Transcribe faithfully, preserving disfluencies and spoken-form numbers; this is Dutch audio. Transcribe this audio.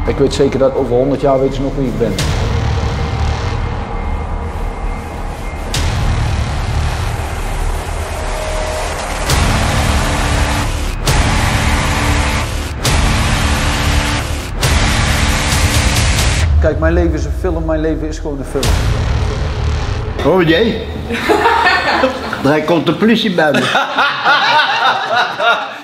Ik weet zeker dat over honderd jaar weten ze nog wie ik ben. Kijk, mijn leven is een film, mijn leven is gewoon een film. Oh jee. Daar komt de politie bij me.